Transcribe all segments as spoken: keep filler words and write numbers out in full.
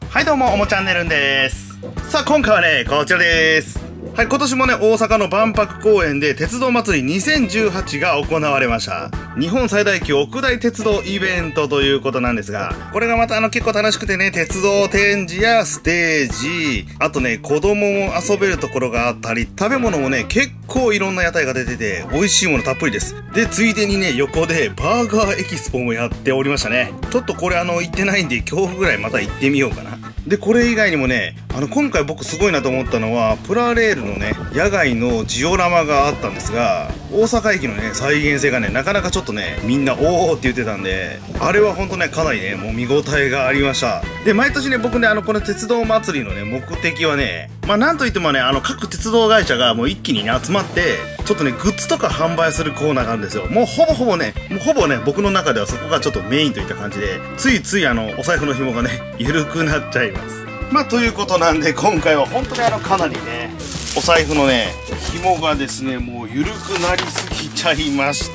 はいどうも、おもチャンネルんです。さあ今回はね、こちらです。はい、今年もね、大阪の万博公園で鉄道祭りにせんじゅうはちが行われました。日本最大級屋内鉄道イベントということなんですが、これがまたあの結構楽しくてね、鉄道展示やステージ、あとね、子供も遊べるところがあったり、食べ物もね、結構いろんな屋台が出てて、美味しいものたっぷりです。で、ついでにね、横でバーガーエキスポもやっておりましたね。ちょっとこれあの、行ってないんで、今日ぐらいまた行ってみようかな。で、これ以外にもね、あの、今回僕すごいなと思ったのは、プラレールのね、野外のジオラマがあったんですが、大阪駅のね、再現性がね、なかなかちょっとね、みんなおーって言ってたんで、あれはほんとね、かなりね、もう見応えがありました。で、毎年ね、僕ね、あの、この鉄道祭りのね、目的はね、まあ、なんといってもね、あの、各鉄道会社がもう一気にね、集まって、ちょっとね、グッズとか販売するコーナーがあるんですよ。もうほぼほぼね、もうほぼね、僕の中ではそこがちょっとメインといった感じで、ついついあの、お財布の紐がね、緩くなっちゃいます。まあ、ということなんで、今回は本当にあの、かなりね、お財布のね、紐がですね、もう緩くなりすぎちゃいまして、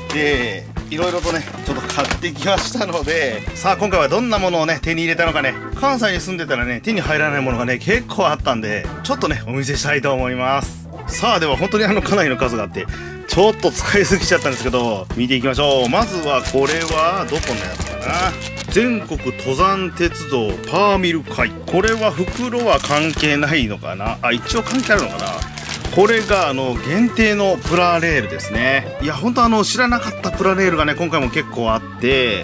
いろいろとね、ちょっと買ってきましたので、さあ今回はどんなものをね、手に入れたのかね、関西に住んでたらね、手に入らないものがね、結構あったんで、ちょっとね、お見せしたいと思います。さあ、では本当にあの、かなりの数があって、ちょっと使いすぎちゃったんですけど、見ていきましょう。まずはこれは、どこのやつかな。全国登山鉄道パーミル会。これは袋は関係ないのかなあ、一応関係あるのかな。これがあの限定のプラレールですね。いやほんとあの知らなかったプラレールがね今回も結構あって、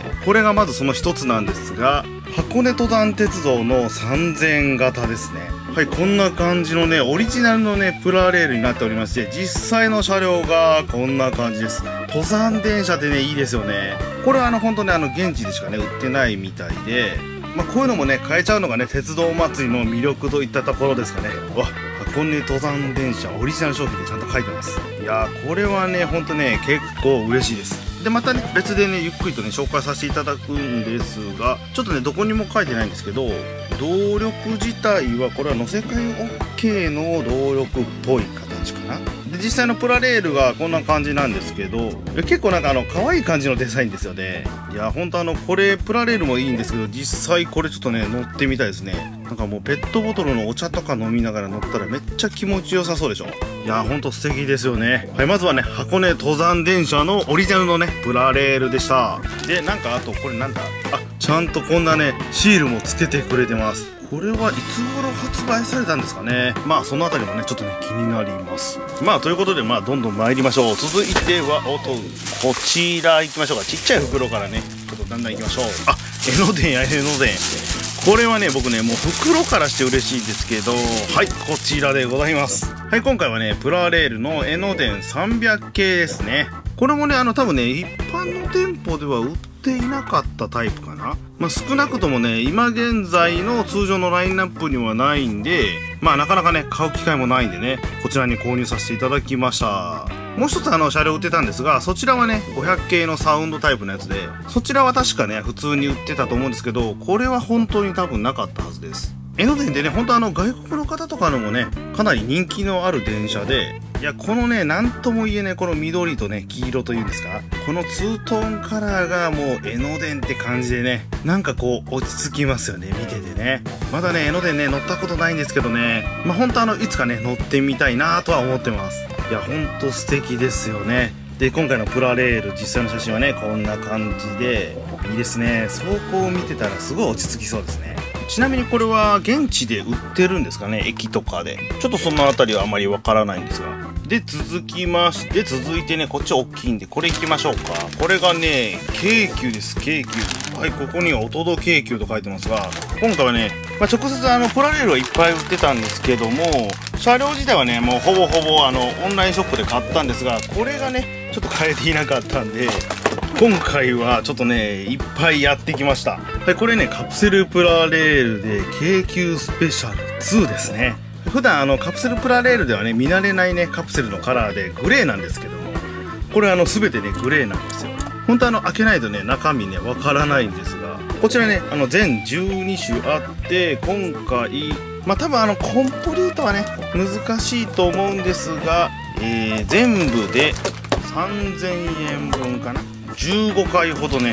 これがまずその一つなんですが、箱根登山鉄道のさんぜん型ですね。はい、こんな感じのねオリジナルのねプラレールになっておりまして、実際の車両がこんな感じです。登山電車でねいいですよね。これはあの本当ねあの現地でしかね売ってないみたいで、まあ、こういうのもね買えちゃうのがね鉄道祭りの魅力といったところですかね。わ、箱根登山電車オリジナル商品でちゃんと書いてます。いやーこれはねほんとね結構嬉しいです。でまたね別でねゆっくりとね紹介させていただくんですが、ちょっとねどこにも書いてないんですけど、動力自体はこれは乗せ替え OK の動力っぽい形かな。で実際のプラレールがこんな感じなんですけど、結構なんかあの可愛い感じのデザインですよね。いやほんとあのこれプラレールもいいんですけど、実際これちょっとね乗ってみたいですね。なんかもうペットボトルのお茶とか飲みながら乗ったらめっちゃ気持ちよさそうでしょ。いやほんと素敵ですよね。はい、まずはね箱根登山電車のオリジナルのねプラレールでした。でなんかあとこれなんだ、あちゃんとこんなねシールもつけてくれてます。これはいつ頃発売されたんですかね。まあそのあたりもねちょっとね気になります。まあということでまあどんどん参りましょう。続いてはおとこちら行きましょうか。ちっちゃい袋からねちょっとだんだん行きましょう。あ、江ノ電や江ノ電。これはね僕ねもう袋からして嬉しいんですけど、はいこちらでございます。はい、今回はねプラレールの江ノ電さんびゃく系ですね。これもねあの多分ね一般の店舗では売っていなかったタイプかな。まあ少なくともね今現在の通常のラインナップにはないんで、まあなかなかね買う機会もないんでねこちらに購入させていただきました。もう一つあの車両売ってたんですが、そちらはねごひゃく系のサウンドタイプのやつで、そちらは確かね普通に売ってたと思うんですけど、これは本当に多分なかったはずです。江ノ電でね本当あの外国の方とかのもねかなり人気のある電車で、いやこのね何とも言えねこの緑とね黄色というんですか、このツートーンカラーがもう江ノ電って感じでね、なんかこう落ち着きますよね見ててね。まだね江ノ電ね乗ったことないんですけどね、まあ本当あのいつかね乗ってみたいなとは思ってます。いやほんと素敵ですよね。で今回のプラレール実際の写真はねこんな感じでいいですね。走行を見てたらすごい落ち着きそうですね。ちなみにこれは現地で売ってるんですかね、駅とかで。ちょっとそのあたりはあまりわからないんですが。で続きまして続いてねこっち大きいんでこれ行きましょうか。これがね京急です。京急。はい、ここにはお届け京急と書いてますが、今回はね、まあ、直接あのプラレールはいっぱい売ってたんですけども、車両自体はねもうほぼほぼあのオンラインショップで買ったんですが、これがねちょっと買えていなかったんで今回はちょっとねいっぱいやってきました。はい、これねカプセルプラレールで京急スペシャルツーですね。普段あのカプセルプラレールではね見慣れないねカプセルのカラーでグレーなんですけども、これあの全てねグレーなんですよ。本当あの開けないとね中身ねわからないんですが、こちらねあの全じゅうに種あって、今回まあ多分あのコンプリートはね難しいと思うんですが、えー、全部でさんぜんえんぶんかな、じゅうごかいほどね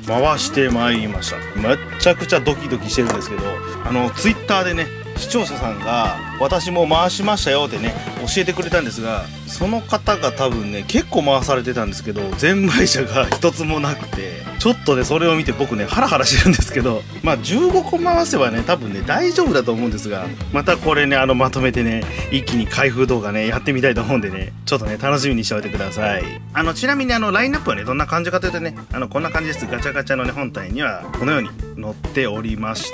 回してまいりました。めっちゃくちゃドキドキしてるんですけど、あのツイッターでね視聴者さんが私も回しましたよってね教えてくれたんですが、その方が多分ね結構回されてたんですけど、全売者が一つもなくて、ちょっとねそれを見て僕ねハラハラしてるんですけど、まあじゅうごこ回せばね多分ね大丈夫だと思うんですが、またこれねあのまとめてね一気に開封動画ねやってみたいと思うんでね、ちょっとね楽しみにしておいてください。あのちなみにあのラインナップはねどんな感じかというとね、あのこんな感じです。ガチャガチャのね本体にはこのように載っておりました。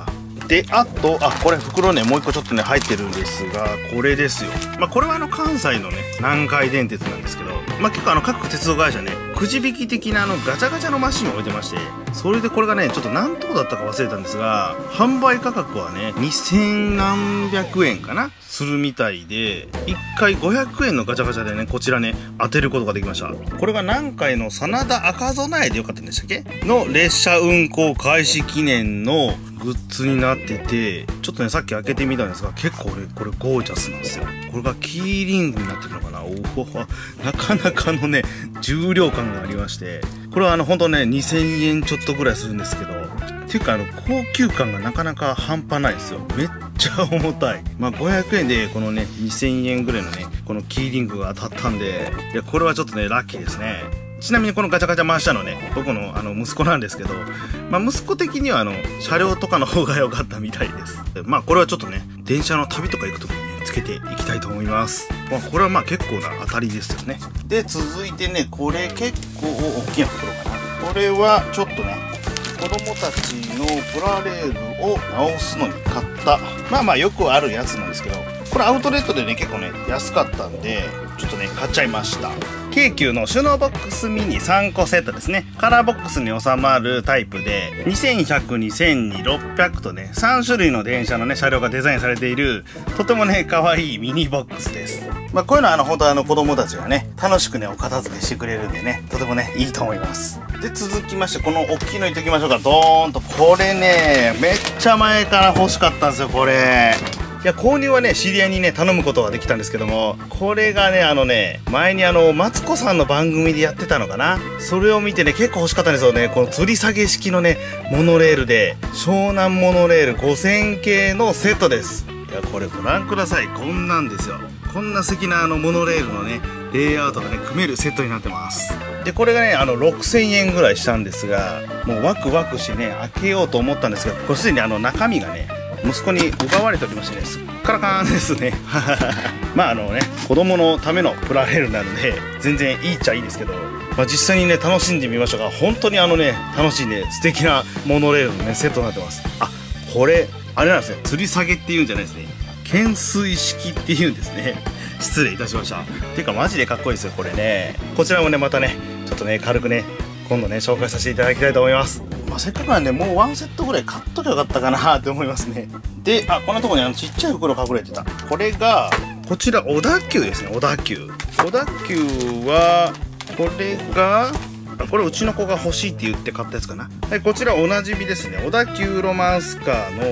で、あと、あ、これ袋ね、もう一個ちょっとね、入ってるんですが、これですよ。まあ、これはあの、関西のね、南海電鉄なんですけど、まあ、結構あの、各鉄道会社ね、くじ引き的なあの、ガチャガチャのマシンを置いてまして、それでこれがね、ちょっと何等だったか忘れたんですが、販売価格はね、にせんなんびゃくえんかなするみたいで、いっかいごひゃくえんのガチャガチャでね、こちらね、当てることができました。これが南海の真田赤備えでよかったんでしたっけの列車運行開始記念のグッズになってて、ちょっとねさっき開けてみたんですが、結構ねこれゴージャスなんですよ。これがキーリングになってるのかな。おお、なかなかのね重量感がありまして、これはあのほんとねにせんえんちょっとぐらいするんですけど、っていうかあの高級感がなかなか半端ないですよ。めっちゃ重たい。まあごひゃくえんでこのねにせんえんぐらいのねこのキーリングが当たったんで、いやこれはちょっとねラッキーですね。ちなみにこのガチャガチャ回したのね、僕のあの息子なんですけど、まあ息子的にはあの車両とかの方が良かったみたいです。まあこれはちょっとね電車の旅とか行く時にねつけていきたいと思います。まあこれはまあ結構な当たりですよね。で続いてね、これ結構大きな袋かな。これはちょっとね子供たちのプラレールを直すのに買った、まあまあよくあるやつなんですけど、これアウトレットでね結構ね安かったんでちょっとね買っちゃいました。京急の収納ボックスミニさんこセットですね。カラーボックスに収まるタイプでにせんひゃく、にせんに、ろっぴゃくとねさん種類の電車のね車両がデザインされているとてもね可愛いミニボックスです。まあこういうのはあの本当あの子供たちがね楽しくねお片付けしてくれるんでね、とてもねいいと思います。で続きましてこの大きいのいっておきましょうか。ドーンとこれねめっちゃ前から欲しかったんですよこれ。いや購入はね知り合いにね頼むことができたんですけども、これがねあのね前にあのマツコさんの番組でやってたのかな、それを見てね結構欲しかったんですよね。この吊り下げ式のねモノレールで湘南モノレールごせん系のセットです。いやこれご覧ください。こんなんですよ。こんな素敵なあのモノレールのねレイアウトがね組めるセットになってます。でこれがねあのろくせんえんぐらいしたんですが、もうワクワクしてね開けようと思ったんですが、これすでにあの中身がね息子に奪われておりましてね、すっからかんですねまああのね子供のためのプラレールなので全然いいっちゃいいですけど、まあ、実際にね楽しんでみましょうか。本当にあのね楽しいね素敵なモノレールのねセットになってます。あ、これあれなんですね、吊り下げっていうんじゃないですね、懸垂式っていうんですね。失礼いたしました。ていうかマジでかっこいいですよこれね。こちらもねまたねちょっとね軽くね今度ね紹介させていただきたいと思います。まあ、せっかくなんでもうワンセットぐらい買っときゃよかったかなって思いますね。で、あ、こんなとこにあのちっちゃい袋隠れてた。これがこちら小田急ですね。小田急小田急はこれがあこれうちの子が欲しいって言って買ったやつかな。はい、こちらおなじみですね。小田急ロマンスカーの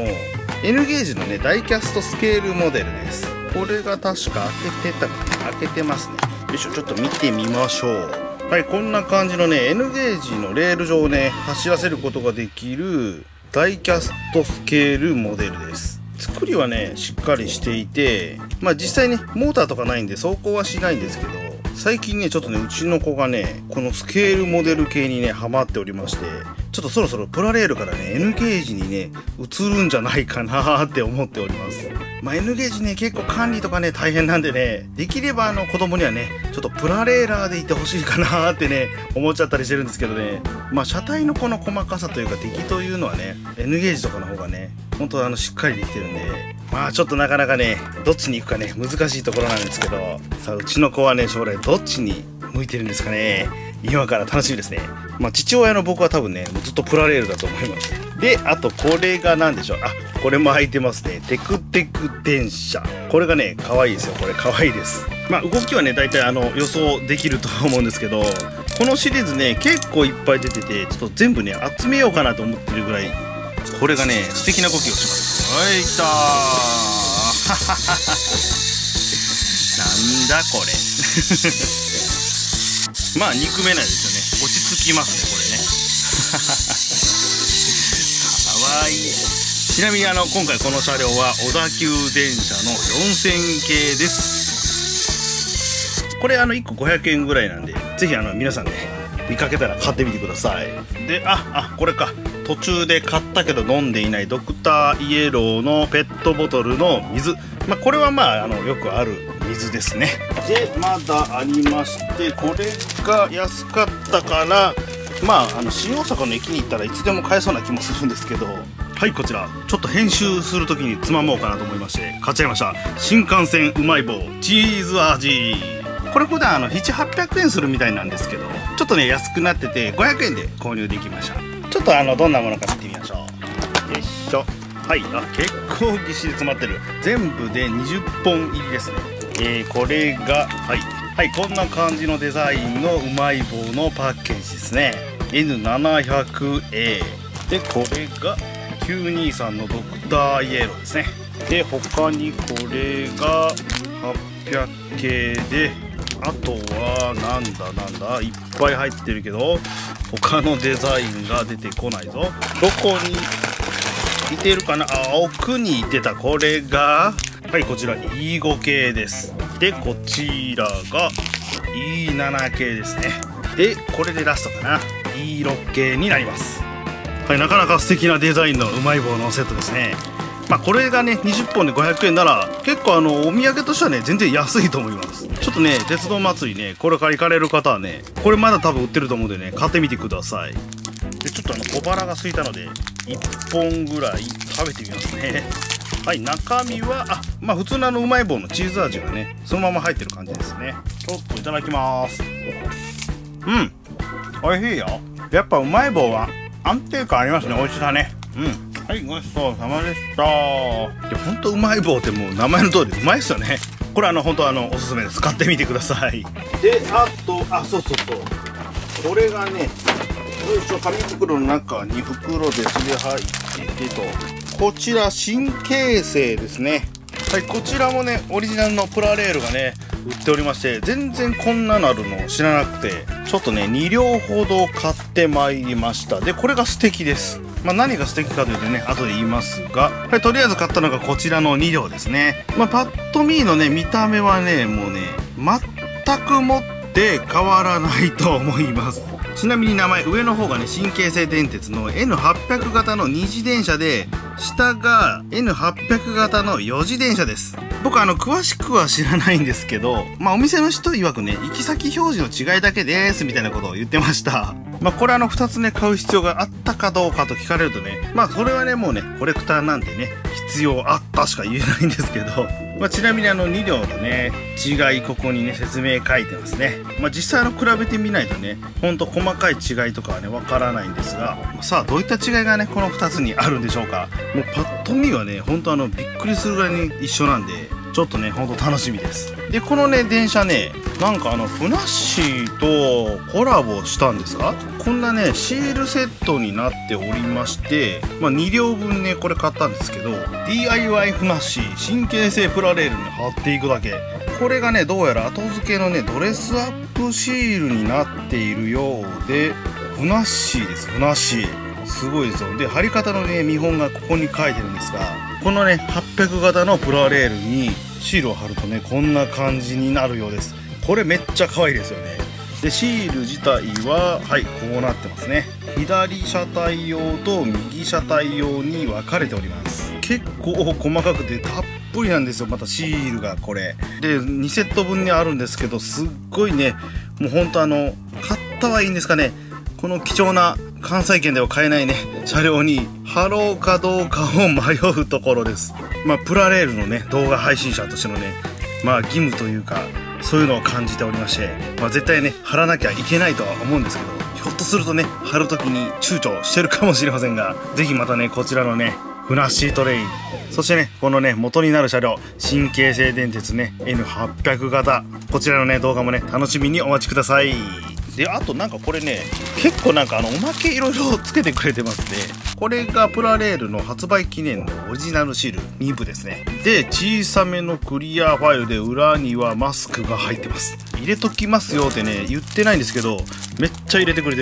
N ゲージのねダイキャストスケールモデルです。これが確か開けてたかな。開けてますね。よいしょ、ちょっと見てみましょう。はい、こんな感じのね N ゲージのレール上をね走らせることができるダイキャストスケールモデルです。作りはねしっかりしていて、まあ実際ねモーターとかないんで走行はしないんですけど、最近ねちょっとねうちの子がねこのスケールモデル系にねハマっておりまして、ちょっとそろそろプラレールからね N ゲージにね移るんじゃないかなーって思っております。まあ N ゲージね結構管理とかね大変なんでね、できればあの子供にはねちょっとプラレーラーでいてほしいかなーってね思っちゃったりしてるんですけどね、まあ車体のこの細かさというか出来というのはね N ゲージとかの方がね本当あのしっかりできてるんで、まあちょっとなかなかねどっちに行くかね難しいところなんですけど、さあうちの子はね将来どっちに向いてるんですかね。今から楽しみですね。まあ父親の僕は多分ねもうずっとプラレールだと思います。であとこれが何でしょう。あ、これも開いてますね。テクテク電車。これがね可愛いですよ。これ可愛いです。まあ動きはね大体あの予想できると思うんですけど、このシリーズね結構いっぱい出ててちょっと全部ね集めようかなと思ってるぐらいこれがね素敵な動きをします。はいきたーなんだこれまあ憎めないですよね。落ち着きますねこれねわいい。ちなみにあの今回この車両は小田急電車のよんせん系です。これあのいっこごひゃくえんぐらいなんで、ぜひあの皆さんね見かけたら買ってみてください。で、ああこれか、途中で買ったけど飲んでいないドクターイエローのペットボトルの水、まあ、これはまああのよくある水ですね。でまだありまして、これが安かったからまああの新大阪の駅に行ったらいつでも買えそうな気もするんですけど、はい、こちらちょっと編集する時につまもうかなと思いまして買っちゃいました。新幹線うまい棒チーズ味。これ普段あのななひゃくはっぴゃくえんするみたいなんですけど、ちょっとね安くなっててごひゃくえんで購入できました。ちょっとあのどんなものか見てみましょう。よいしょ。はい、あ結構ぎっしり詰まってる。全部でにじゅっぽん入りですね。えー、これがはいはい、こんな感じのデザインのうまい棒のパッケージですね。 エヌななひゃくエー で、これがきゅうにさんのドクターイエローですね。で他にこれがはっぴゃく系で、あとはなんだなんだいっぱい入ってるけど他のデザインが出てこないぞ。どこにいてるかなあ、奥にいてた。これがはい、こちら イーご 系です。でこちらが イーなな 系ですね。でこれでラストかな イーろく 系になります。はい、なかなか素敵なデザインのうまい棒のセットですね。まあこれがねにじゅっぽんでごひゃくえんなら結構あのお土産としてはね全然安いと思います。ちょっとね鉄道祭りねこれから行かれる方はねこれまだ多分売ってると思うんでね買ってみてください。でちょっとあの小腹が空いたのでいっぽんぐらい食べてみますね。はい、中身はあまあ普通のあのうまい棒のチーズ味がねそのまま入ってる感じですね。ちょっといただきます。うん、おいしいよ。やっぱうまい棒は安定感ありますね。美味しさね。うん、はい、ごちそうさまでした。いやほんとうまい棒ってもう名前の通りうまいですよね。これあの本当あのおすすめです。買ってみてください。であとあそうそうそうこれがね、よいしょ、紙袋の中に袋別で入っていてと、こちら新京成ですね。はい、こちらもねオリジナルのプラレールがね売っておりまして、全然こんなのあるの知らなくてちょっとねにりょうほど買ってまいりました。でこれが素敵です。まあ、何が素敵かというとね後で言いますが、はい、とりあえず買ったのがこちらのにりょうですね。まあ、パッと見のね見た目はねもうね全くもって変わらないと思います。ちなみに名前上の方がね新京成電鉄の エヌはっぴゃく 型のに次電車で、下が エヌはっぴゃく 型のよ次電車です。僕あの詳しくは知らないんですけど、まあお店の人曰くね行き先表示の違いだけですみたいなことを言ってました。まあこれあのふたつね買う必要があったかどうかと聞かれるとね、まあそれはねもうねコレクターなんでね必要あったしか言えないんですけど、まあちなみにあのにりょうのね違いここにね説明書いてますね。まあ実際あの比べてみないとねほんと細かい違いとかはねわからないんですが、さあどういった違いがねこのふたつにあるんでしょうか。もうパッと見はねほんとあのびっくりするぐらいに一緒なんでちょっとねほんと楽しみです。でこのね電車ねなんかあのふなっしーとコラボしたんですか。こんなねシールセットになっておりまして、まあ、にりょうぶんねこれ買ったんですけど ディーアイワイ ふなっしー新京成プラレールに貼っていくだけ。これがねどうやら後付けのねドレスアップシールになっているようで、ふなっしーです。ふなっしーすごいですよ。で貼り方のね見本がここに書いてるんですが、このねはっぴゃく型のプラレールにシールを貼るとねこんな感じになるようです。これめっちゃ可愛いですよね。でシール自体ははいこうなってますね。左車体用と右車体用に分かれております。結構細かくてたっぷりなんですよ。またシールがこれでにセットぶんにあるんですけど、すっごいねもうほんとあの買ったはいいんですかね、この貴重な関西圏では買えないね車両に貼ろうかどうかを迷うところです。まあプラレールのね動画配信者としてのねまあ義務というかそういうのを感じておりまして、まあ、絶対ね貼らなきゃいけないとは思うんですけど、ひょっとするとね貼る時に躊躇してるかもしれませんが、是非またねこちらのねふなっしートレイン、そしてねこのね元になる車両新京成電鉄ね エヌはっぴゃく 型、こちらのね動画もね楽しみにお待ちください。であとなんかこれね結構なんかあのおまけいろいろつけてくれてますね。これがプラレールの発売記念のオリジナルシールにぶですね。で小さめのクリアファイルで裏にはマスクが入ってます。入れときますよってね言ってないんですけどめっちゃ入れてくれてる。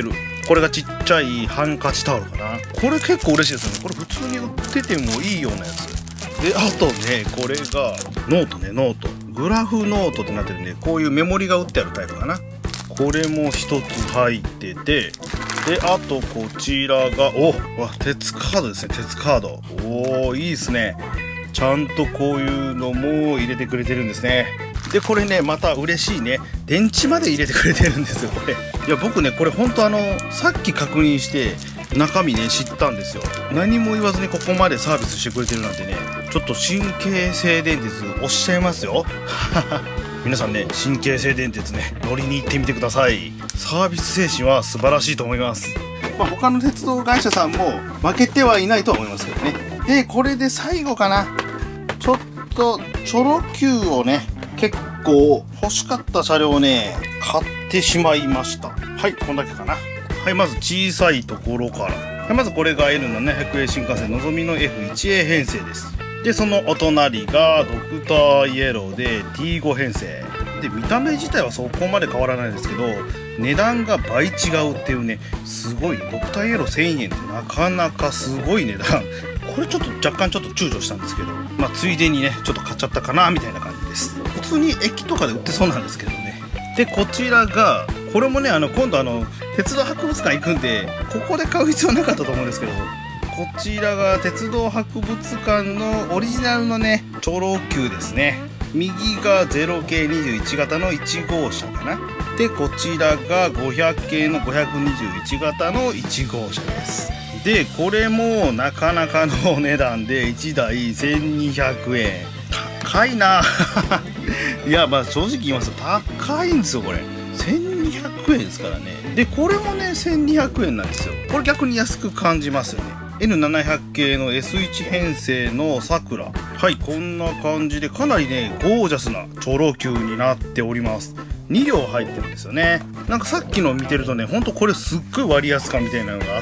これがちっちゃいハンカチタオルかな。これ結構嬉しいですよね。これ普通に売っててもいいようなやつで、あとねこれがノートね、ノートグラフノートってなってるんで、こういうメモリが売ってあるタイプかな。これも一つ入ってて、であとこちらがおわ鉄カードですね。鉄カードおーいいですね。ちゃんとこういうのも入れてくれてるんですね。でこれねまた嬉しいね、電池まで入れてくれてるんですよこれ。いや僕ねこれほんとあのさっき確認して中身ね知ったんですよ。何も言わずにここまでサービスしてくれてるなんてね、ちょっと神経製電鉄押しちゃいますよ皆さんね神経製電鉄ね乗りに行ってみてください。サービス精神は素晴らしいと思います。まあ、他の鉄道会社さんも負けてはいないとは思いますけどね。でこれで最後かな、ちょっとチョロ Q をね結構欲しかった車両をね買ってしまいました。はいこんだけかな。はいまず小さいところから、はい、まずこれが エヌななひゃくエー 新幹線のぞみの エフワンエー 編成です。でそのお隣がドクターイエローで ティーファイブ 編成で、見た目自体はそこまで変わらないですけど値段が倍違うっていうね、すごいね。ドクターイエローせんえんってなかなかすごい値段これちょっと若干ちょっと躊躇したんですけど、まあついでにねちょっと買っちゃったかなみたいな感じです。普通に駅とかで売ってそうなんですけどね。でこちらがこれもねあの今度あの鉄道博物館行くんでここで買う必要なかったと思うんですけど、こちらが鉄道博物館のオリジナルのねチョロ Q ですね。右が ゼロケーにじゅういち 型のいち号車かな。でこちらがごひゃく系のごひゃくにじゅういち型のいち号車です。でこれもなかなかのお値段でいちだいせんにひゃくえん、高いないやまあ正直言いますと高いんですよこれ。せんにひゃくえんですからね。でこれもねせんにひゃくえんなんですよ。これ逆に安く感じますよね。 エヌななひゃく 系の エスワン 編成のさくら、はいこんな感じでかなりねゴージャスなチョロ Q になっております。に両入ってるんですよね。なんかさっきの見てるとねほんとこれすっごい割安感みたいなのがあって、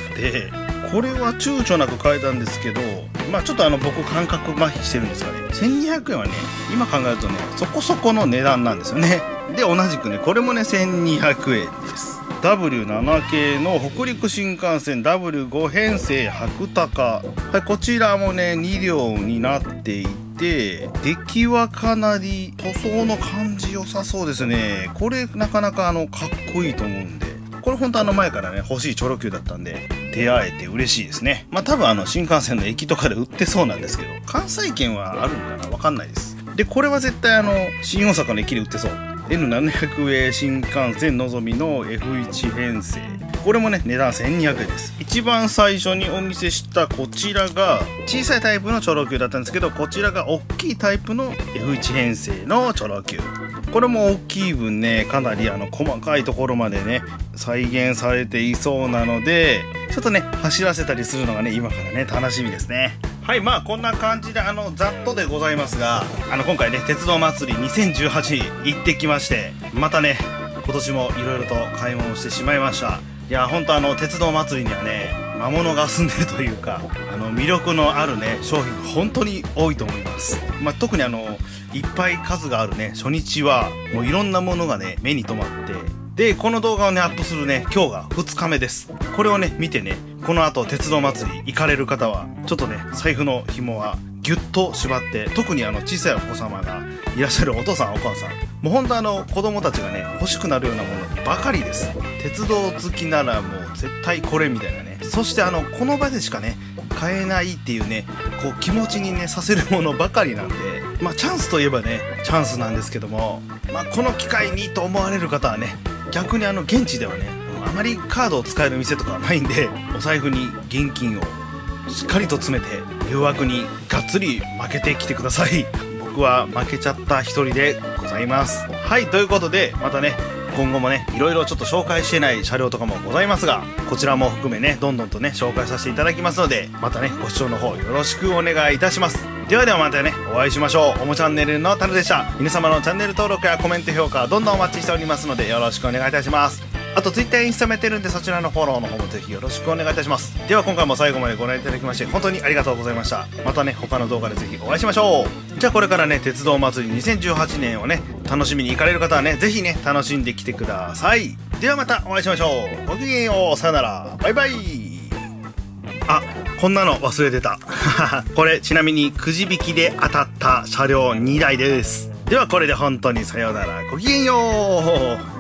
これは躊躇なく買えたんですけど、まあちょっとあの僕感覚麻痺してるんですがね、せんにひゃくえんはね今考えるとねそこそこの値段なんですよね。で同じくねこれもねせんにひゃくえんです。 ダブリューなな 系の北陸新幹線 ダブリューご 編成白鷹、はいこちらもねに両になっていて、出来はかなり塗装の感じ良さそうですね。これなかなかあのかっこいいと思うんで、これ本当あの前からね欲しいチョロ Q だったんで出会えて嬉しいですね。まあ多分あの新幹線の駅とかで売ってそうなんですけど、関西圏はあるのかなわかんないです。でこれは絶対あの新大阪の駅で売ってそう、 エヌななひゃくエー 新幹線のぞみの エフワン 編成、これもね値段せんにひゃくえんです。一番最初にお見せしたこちらが小さいタイプのチョロ Q だったんですけど、こちらが大きいタイプの エフワン 編成のチョロ Q、これも大きい分ねかなりあの細かいところまでね再現されていそうなので、ちょっとね走らせたりするのがね今からね楽しみですね。はいまあこんな感じであのざっとでございますが、あの今回ね鉄道祭りにせんじゅうはち行ってきまして、またね今年もいろいろと買い物してしまいました。いやほんとあの鉄道祭りにはね魔物が住んでるというか、あの魅力のあるね商品が本当に多いと思います。まあ、特にあのいっぱい数があるね初日はもういろんなものがね目に留まって、でこの動画をねアップするね今日がふつかめです。これをね見てねこの後鉄道祭り行かれる方はちょっとね財布の紐はギュッと縛って、特にあの小さいお子様がいらっしゃるお父さんお母さん、もうほんとあの子供たちがね欲しくなるようなものばかりです。鉄道好きならもう絶対これみたいなね、そしてあのこの場でしかね買えないっていうねこう気持ちにねさせるものばかりなんで、まあチャンスといえばねチャンスなんですけども、まあこの機会にと思われる方はね逆にあの現地ではねあまりカードを使える店とかはないんで、お財布に現金をしっかりと詰めて誘惑にがっつり負けてきてください。僕は負けちゃった一人でございます。はいということでまたね今後もねいろいろちょっと紹介してない車両とかもございますが、こちらも含めねどんどんとね紹介させていただきますので、またねご視聴の方よろしくお願いいたします。ではではまたねお会いしましょう。おもチャンネルのタルでした。皆様のチャンネル登録やコメント評価どんどんお待ちしておりますのでよろしくお願いいたします。 あと Twitter インスタもやってるんで、そちらのフォローの方もぜひよろしくお願いいたします。では今回も最後までご覧いただきまして本当にありがとうございました。またね他の動画でぜひお会いしましょう。じゃあこれからね鉄道祭りにせんじゅうはちねんをね楽しみに行かれる方はねぜひね楽しんできてください。ではまたお会いしましょう。ごきげんよう。さよなら。バイバイ。あ、こんなの忘れてた。これちなみにくじ引きで当たった車両にだいです。ではこれで本当にさようなら。ごきげんよう。